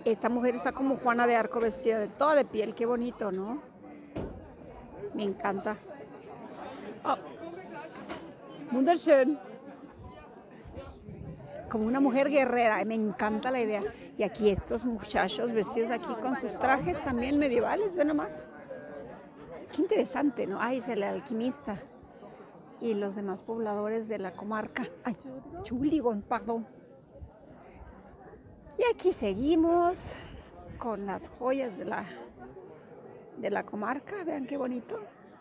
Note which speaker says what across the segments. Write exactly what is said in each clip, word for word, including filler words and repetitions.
Speaker 1: Esta mujer está como Juana de Arco, vestida de toda de piel. Qué bonito, ¿no? Me encanta. Oh. Wunderschön. Como una mujer guerrera. Me encanta la idea. Y aquí estos muchachos vestidos aquí con sus trajes también medievales. Ve nomás. Qué interesante, ¿no? Ay, es el alquimista. Y los demás pobladores de la comarca. Ay, Chuligón, perdón. Y aquí seguimos con las joyas de la, de la comarca. Vean qué bonito.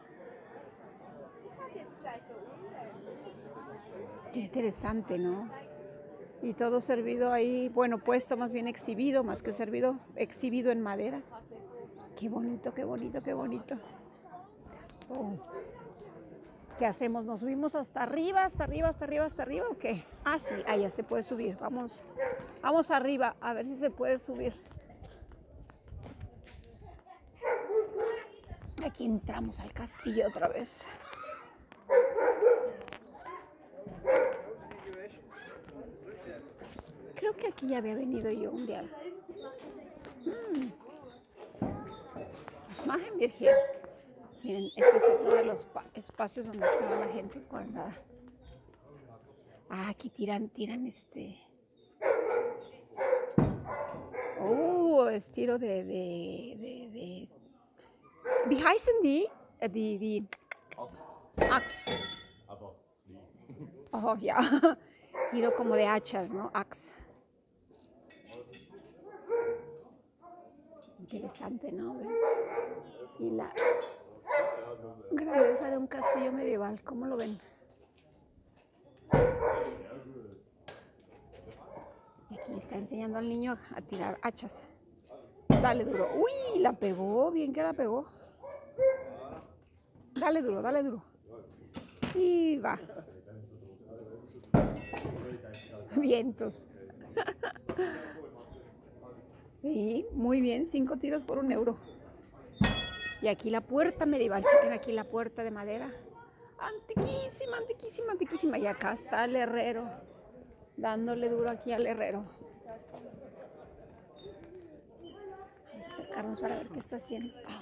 Speaker 1: Qué interesante, ¿no? Y todo servido ahí, bueno, puesto más bien exhibido, más que servido, exhibido en maderas. Qué bonito, qué bonito, qué bonito. Oh. ¿Qué hacemos? ¿Nos subimos hasta arriba, hasta arriba, hasta arriba, hasta arriba o qué? Ah, sí, allá se puede subir. Vamos, vamos arriba a ver si se puede subir. Aquí entramos al castillo otra vez. Creo que aquí ya había venido yo un día. Mm. Es más en Virgen. Miren, este es otro de los espacios donde estaba la gente guardada. Ah, aquí tiran, tiran este. Oh, estilo de, de, de, de. Wie heißen die? Die, die. Axe. Oh, ya. Tiro como de hachas, ¿no? Axe. Interesante, ¿no? Y la grandeza de un castillo medieval, ¿cómo lo ven? Y aquí está enseñando al niño a tirar hachas. Dale duro. Uy, la pegó, bien que la pegó. Dale duro, dale duro. Y va. Vientos. Sí, muy bien, cinco tiros por un euro. Y aquí la puerta medieval, chequen aquí la puerta de madera. Antiquísima, antiquísima, antiquísima. Y acá está el herrero, dándole duro aquí al herrero. Vamos a acercarnos para ver qué está haciendo. Ah.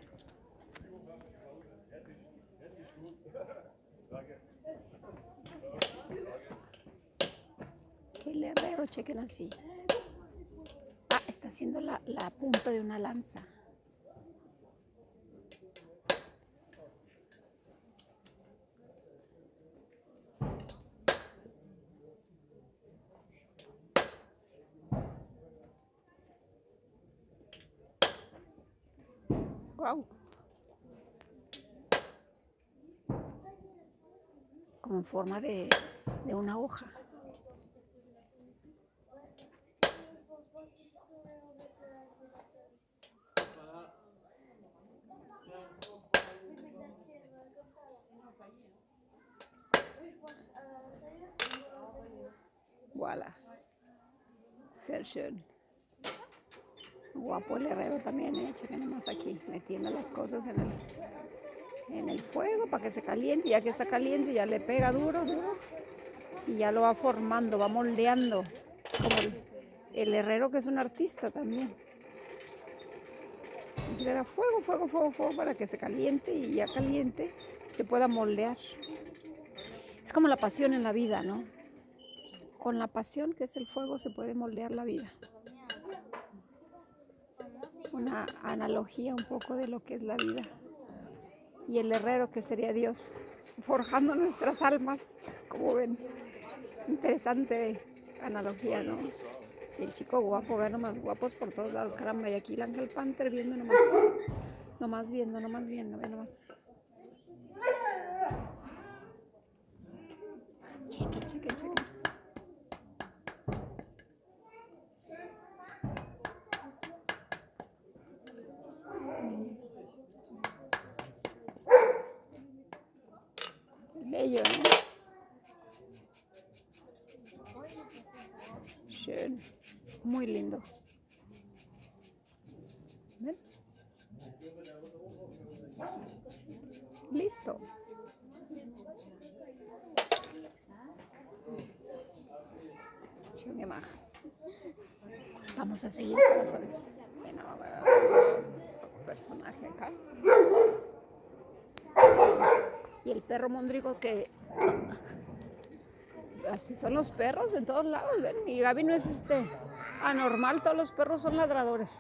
Speaker 1: El herrero, chequen así. Ah, está haciendo la, la punta de una lanza. Wow. Como en forma de, de una hoja. Voilà. Sehr schön. Guapo el herrero también, ¿eh? Chequen nomás aquí, metiendo las cosas en el, en el fuego para que se caliente. Ya que está caliente, ya le pega duro, duro. Y ya lo va formando, va moldeando. Como el, el herrero, que es un artista también. Y le da fuego, fuego, fuego, fuego para que se caliente, y ya caliente se pueda moldear. Es como la pasión en la vida, ¿no? Con la pasión, que es el fuego, se puede moldear la vida. Una analogía un poco de lo que es la vida. Y el herrero, que sería Dios, forjando nuestras almas, como ven. Interesante analogía, ¿no? Y el chico guapo, vean nomás, guapos por todos lados, caramba. Y aquí el Ángel Panther viendo nomás, nomás viendo, nomás viendo, vean nomás. Chequen, chequen, chequen. Bello, ¿no? Schön. Muy lindo. ¿Ven? Listo. Junge maja. Vamos a seguir, corazones. Bueno, a ver, a ver, personaje acá. Y el perro Mondrigo que... Así son los perros en todos lados, ven. Mi Gaby no es este anormal, todos los perros son ladradores.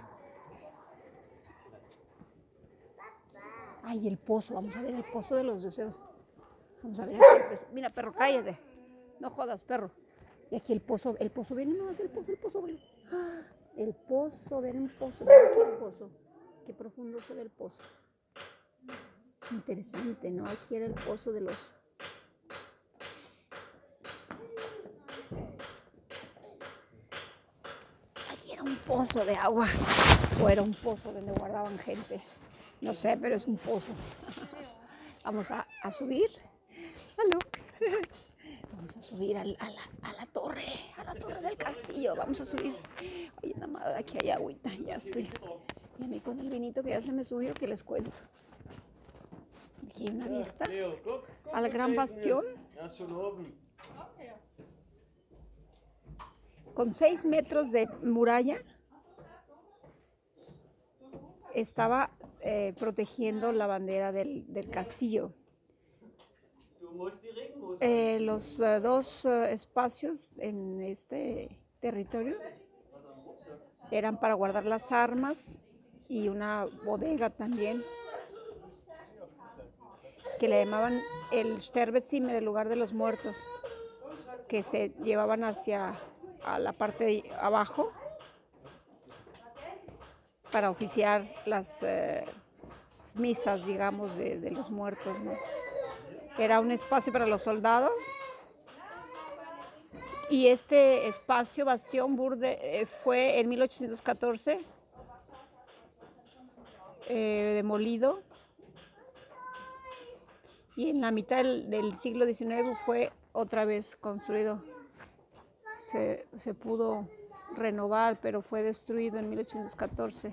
Speaker 1: Ay, el pozo, vamos a ver el pozo de los deseos. Vamos a ver aquí el pozo. Mira, perro, cállate. No jodas, perro. Y aquí el pozo, el pozo, ven nomás, el pozo, el pozo, ven. El pozo, ven un pozo, ven aquí el pozo. Qué profundo se ve el pozo. Interesante, ¿no? Aquí era el pozo de los... Aquí era un pozo de agua. O era un pozo donde guardaban gente. No sé, pero es un pozo. Vamos a, a subir. ¿Aló? Vamos a subir a, a, la, a la torre, a la torre del castillo. Vamos a subir. Oye, nada más, aquí hay agüita, ya estoy. Y a mí con el vinito que ya se me subió, que les cuento. Aquí hay una vista al Gran Bastión. Con seis metros de muralla. Estaba eh, protegiendo la bandera del, del castillo. Eh, los uh, dos uh, espacios en este territorio eran para guardar las armas y una bodega también que le llamaban el Sterbezimmer, el lugar de los muertos, que se llevaban hacia a la parte de abajo para oficiar las uh, misas, digamos, de, de los muertos, ¿no? Era un espacio para los soldados y este espacio, Bastión Burde, eh, fue en mil ochocientos catorce eh, demolido y en la mitad del, del siglo diecinueve fue otra vez construido. Se, se pudo renovar, pero fue destruido en mil ochocientos catorce.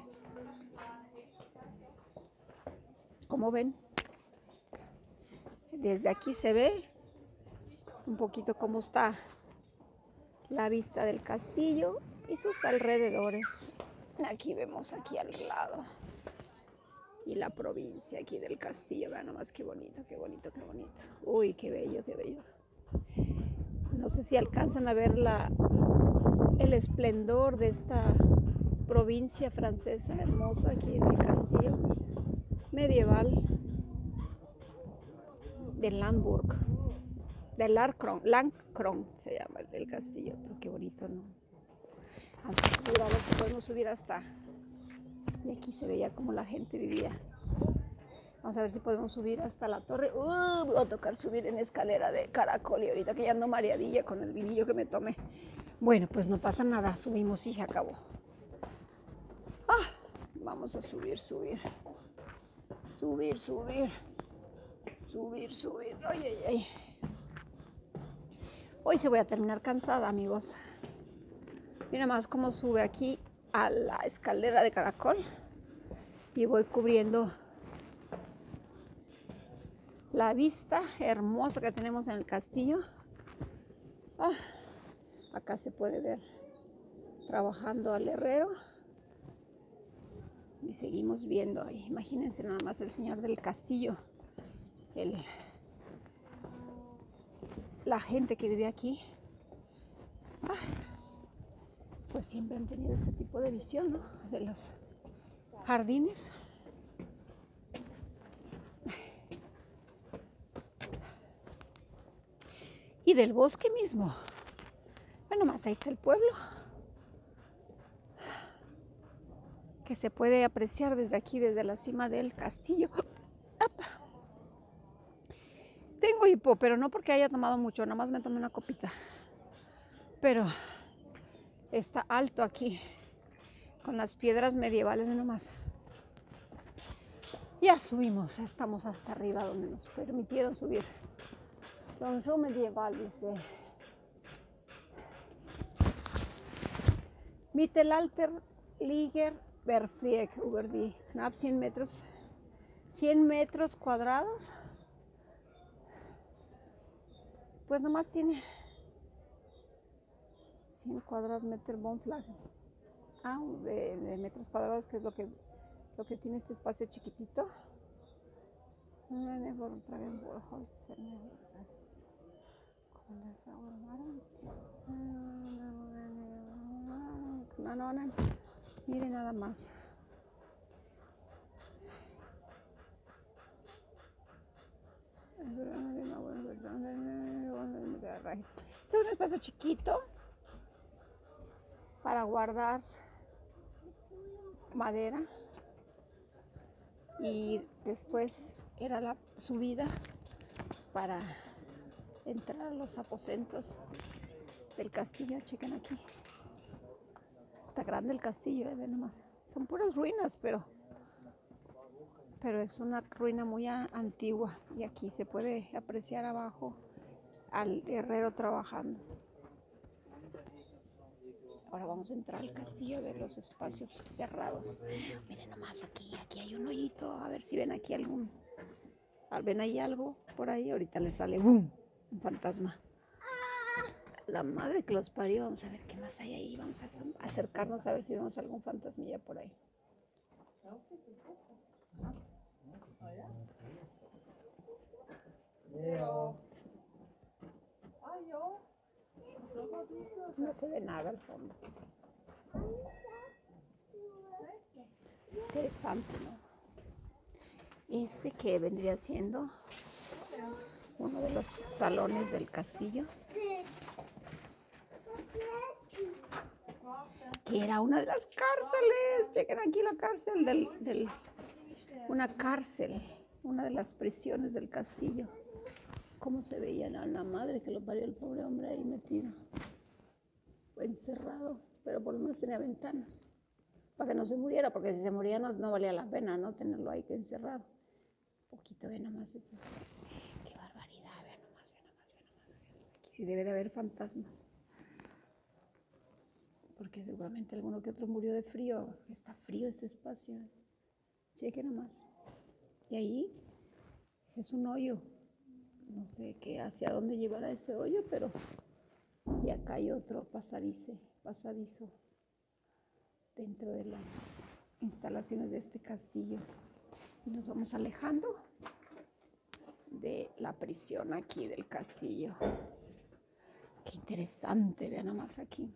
Speaker 1: ¿Cómo ven? Desde aquí se ve un poquito cómo está la vista del castillo y sus alrededores. Aquí vemos aquí al lado. Y la provincia aquí del castillo. Vean nomás qué bonito, qué bonito, qué bonito. Uy, qué bello, qué bello. No sé si alcanzan a ver la, el esplendor de esta provincia francesa hermosa aquí en el castillo medieval de Landburg, de Lancron, Lancron se llama el, el castillo, pero qué bonito, ¿no? Vamos a subir, a ver si podemos subir hasta, y aquí se veía como la gente vivía. Vamos a ver si podemos subir hasta la torre. Uh, voy a tocar subir en escalera de caracol y ahorita que ya ando mareadilla con el vinillo que me tomé. Bueno, pues no pasa nada, subimos y se acabó. Ah, vamos a subir, subir, subir, subir. Subir, subir, ay, ay, ay. Hoy se voy a terminar cansada, amigos. Mira más cómo sube aquí a la escalera de caracol y voy cubriendo la vista hermosa que tenemos en el castillo. Ah, acá se puede ver trabajando al herrero y seguimos viendo ahí. Imagínense nada más el señor del castillo. El, la gente que vive aquí, ah, pues siempre han tenido este tipo de visión, ¿no? De los jardines. Y del bosque mismo. Bueno, más ahí está el pueblo, que se puede apreciar desde aquí, desde la cima del castillo. ¡Apa! Tengo hipo, pero no porque haya tomado mucho, nada más me tomé una copita. Pero está alto aquí, con las piedras medievales nomás. Ya subimos, estamos hasta arriba donde nos permitieron subir. Donjon medieval, dice. Mittelalter Liger Berfrieg über die knapp cien metros, cien metros cuadrados. Pues nomás tiene cien cuadrados metros Bonflag. Ah, de, de metros cuadrados, que es lo que, lo que tiene este espacio chiquitito. Mire nada más. Este es un espacio chiquito para guardar madera, y después era la subida para entrar a los aposentos del castillo. Chequen aquí. Está grande el castillo, eh, ven nomás. Son puras ruinas, pero pero es una ruina muy antigua, y aquí se puede apreciar abajo al herrero trabajando. Ahora vamos a entrar al castillo a ver los espacios cerrados. Miren nomás aquí, aquí hay un hoyito, a ver si ven aquí algún, ven ahí algo por ahí, ahorita le sale ¡boom! Un fantasma. La madre que los parió. Vamos a ver qué más hay ahí, vamos a acercarnos a ver si vemos algún fantasmilla por ahí. No se ve nada al fondo. Interesante, ¿no? Este que vendría siendo uno de los salones del castillo, que era una de las cárceles. Chequen aquí la cárcel del, del una cárcel, una de las prisiones del castillo. Cómo se veía la, la madre que lo parió, el pobre hombre ahí metido, encerrado, pero por lo menos tenía ventanas para que no se muriera, porque si se moría no, no valía la pena, ¿no? Tenerlo ahí que encerrado. Un poquito, ve nomás, estos, qué barbaridad, ve nomás, ve nomás, ve nomás. Aquí sí debe de haber fantasmas, porque seguramente alguno que otro murió de frío. Está frío este espacio. Chequen nomás. Y ahí, ese es un hoyo. No sé qué, hacia dónde llevará ese hoyo, pero y acá hay otro pasadizo, pasadizo dentro de las instalaciones de este castillo. Y nos vamos alejando de la prisión aquí del castillo. Qué interesante, vean nomás aquí.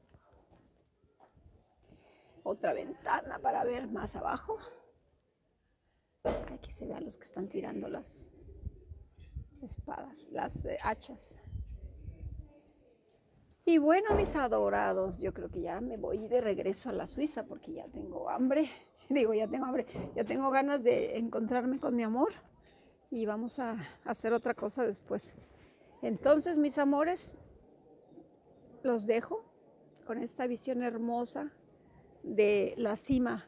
Speaker 1: Otra ventana para ver más abajo. Aquí se ve a los que están tirando las espadas, las eh, hachas. Y bueno, mis adorados, yo creo que ya me voy de regreso a la Suiza porque ya tengo hambre. Digo, ya tengo hambre, ya tengo ganas de encontrarme con mi amor, y vamos a hacer otra cosa después. Entonces, mis amores, los dejo con esta visión hermosa de la cima.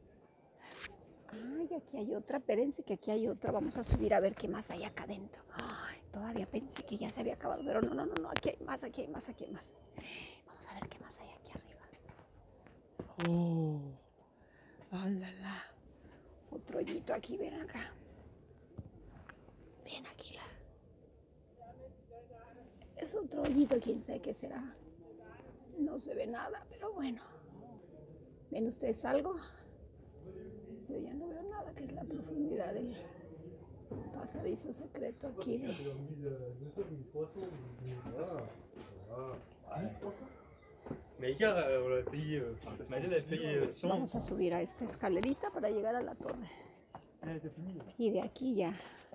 Speaker 1: Ay, aquí hay otra, espérense que aquí hay otra. Vamos a subir a ver qué más hay acá adentro. Ay, todavía pensé que ya se había acabado, pero no, no, no, no, aquí hay más, aquí hay más, aquí hay más. Vamos a ver qué más hay aquí arriba. Oh, alala. Otro hoyito aquí, ven acá. Ven aquí la. Es otro hoyito, quién sabe qué será. No se ve nada, pero bueno. ¿Ven ustedes algo? Yo ya no veo nada, que es la profundidad del pasadizo secreto aquí de... Vamos a subir a esta escalerita para llegar a la torre. Y de aquí ya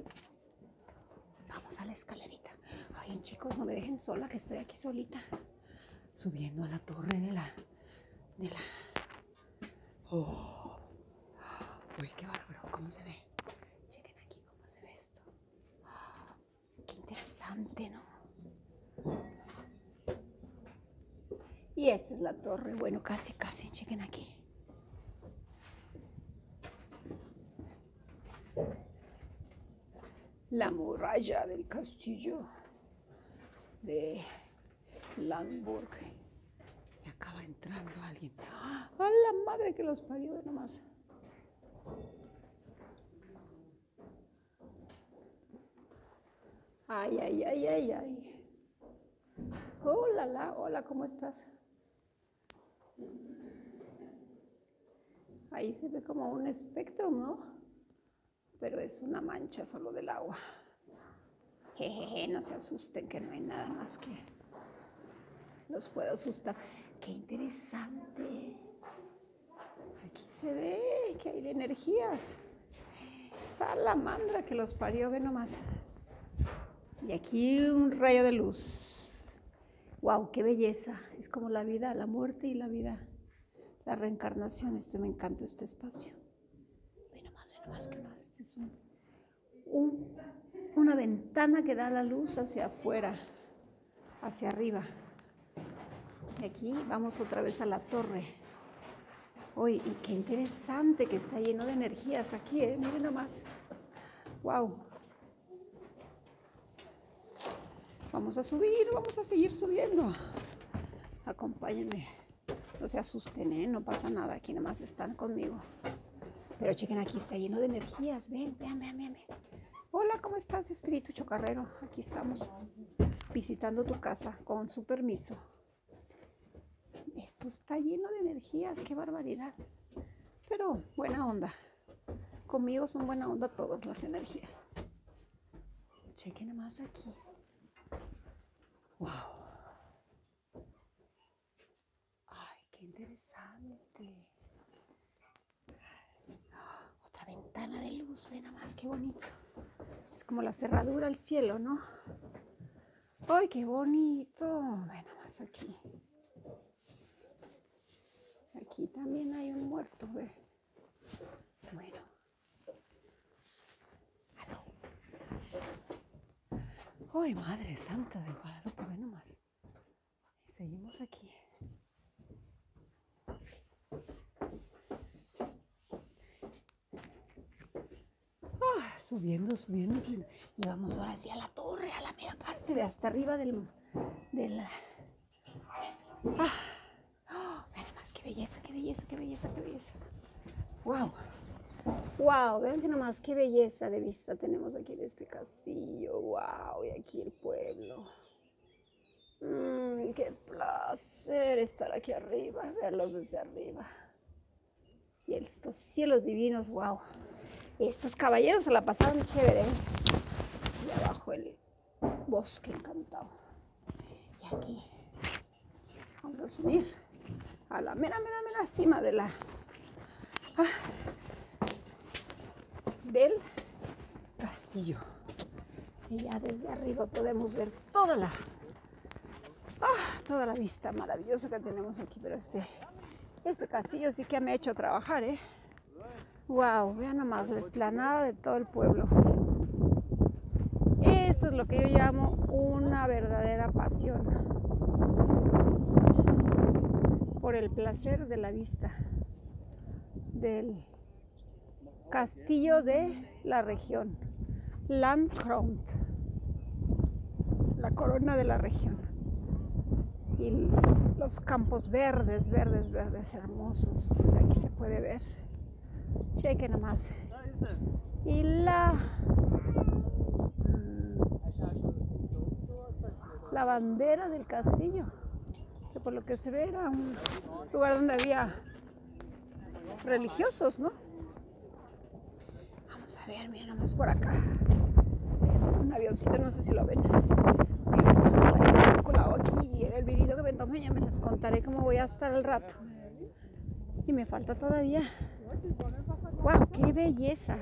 Speaker 1: vamos a la escalerita. Ay, chicos, no me dejen sola, que estoy aquí solita, subiendo a la torre de la... de la... Oh. Uy, qué bárbaro, ¿cómo se ve? Chequen aquí cómo se ve esto. Oh, qué interesante, ¿no? Y esta es la torre, bueno, casi, casi, chequen aquí. La muralla del castillo de Landburg. Y acaba entrando alguien. ¡Ah, la madre que los parió, nomás! Ay, ay, ay, ay, ay. Hola, la, hola, ¿cómo estás? Ahí se ve como un espectro, ¿no? Pero es una mancha solo del agua. Jejeje, no se asusten que no hay nada más que los puedo asustar. ¡Qué interesante! Aquí se ve que hay de energías. Salamandra que los parió, ve nomás. Y aquí un rayo de luz. ¡Wow! ¡Qué belleza! Es como la vida, la muerte y la vida. La reencarnación. Este me encanta este espacio. Ve nomás, ve nomás que más. Este es un, un, una ventana que da la luz hacia afuera, hacia arriba. Y aquí vamos otra vez a la torre. Uy, y qué interesante que está lleno de energías aquí, ¿eh? Miren nomás. ¡Wow! Vamos a subir, vamos a seguir subiendo. Acompáñenme. No se asusten, ¿eh? No pasa nada. Aquí nada más están conmigo. Pero chequen, aquí está lleno de energías. Ven, vean, vean, vean. Hola, ¿cómo estás, espíritu chocarrero? Aquí estamos visitando tu casa con su permiso. Esto está lleno de energías, qué barbaridad. Pero buena onda. Conmigo son buena onda todas las energías. Chequen nada más aquí. Wow. Ay, qué interesante. Otra ventana de luz, ven nada más, qué bonito. Es como la cerradura al cielo, ¿no? Ay, qué bonito. Ven nada más aquí. Aquí también hay un muerto, ve. Bueno. ¡Ay, Madre Santa de Guadalupe! Ve nomás. Y seguimos aquí. Ah, subiendo, subiendo, subiendo. Y vamos ahora sí a la torre, a la mera parte de hasta arriba del... del ah. Oh, ve nomás, qué belleza, qué belleza, qué belleza, qué belleza. ¡Wow! ¡Wow! Vean que nomás qué belleza de vista tenemos aquí en este castillo. ¡Wow! Y aquí el pueblo. Mmm, ¡qué placer estar aquí arriba! Verlos desde arriba. Y estos cielos divinos, ¡wow! Estos caballeros se la pasaron chévere, ¿eh? Y abajo el bosque encantado. Y aquí vamos a subir a la mera, mera, mera cima de la... Ah, del castillo. Y ya desde arriba podemos ver toda la ah, toda la vista maravillosa que tenemos aquí. Pero este, este castillo sí que me ha hecho trabajar, ¿eh? Wow, vean nomás la explanada de todo el pueblo. Esto es lo que yo llamo una verdadera pasión por el placer de la vista del castillo de la región, Landkrone, la corona de la región, y los campos verdes, verdes, verdes, hermosos. De aquí se puede ver. Chequen nomás. Y la la bandera del castillo, que por lo que se ve era un lugar donde había religiosos, ¿no? Vamos a ver, miren nomás por acá. Es un avioncito, no sé si lo ven. Mira, está colado aquí. Y en el videito que me tomé ya me les contaré cómo voy a estar al rato. Y me falta todavía. ¡Wow! ¡Qué belleza!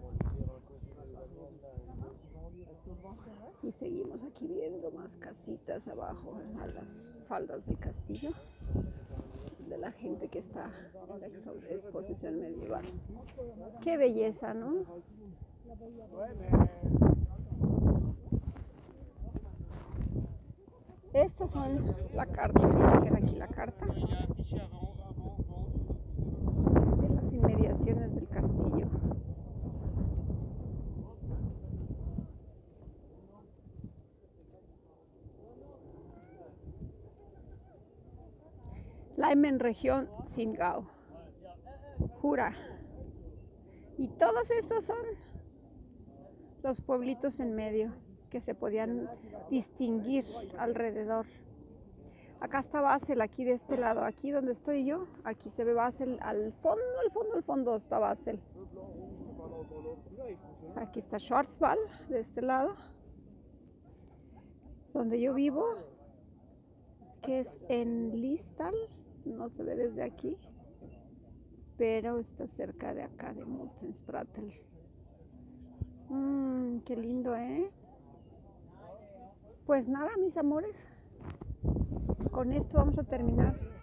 Speaker 1: Y seguimos aquí viendo más casitas abajo, a las faldas del castillo, de la gente que está en la exposición medieval. ¡Qué belleza!, ¿no? Estas son la carta, chequen aquí la carta de las inmediaciones del castillo. Leimen región Singao, Jura. Y todos estos son los pueblitos en medio que se podían distinguir alrededor. Acá está Basel, aquí de este lado, aquí donde estoy yo, aquí se ve Basel, al fondo, al fondo, al fondo está Basel. Aquí está Schwarzwald, de este lado, donde yo vivo, que es en Listal, no se ve desde aquí, pero está cerca de acá, de Muttenspratel. Mmm, qué lindo, ¿eh? Pues nada, mis amores, con esto vamos a terminar